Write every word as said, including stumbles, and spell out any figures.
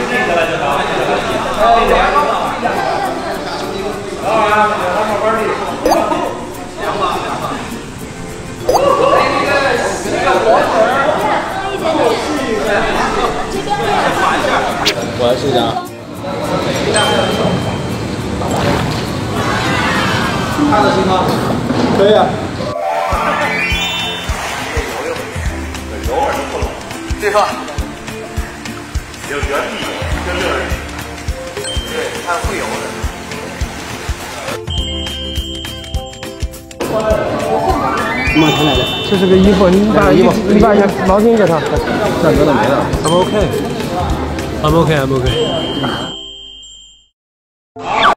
我来试一下。看得清吗？可以啊。有味儿就不冷。对吧？有原地跟这儿。对，看会有的。 马上来了， 这是个衣服，你把衣服，你把毛巾给他。 大哥的没了。 I'm okay. I'm okay. I'm okay.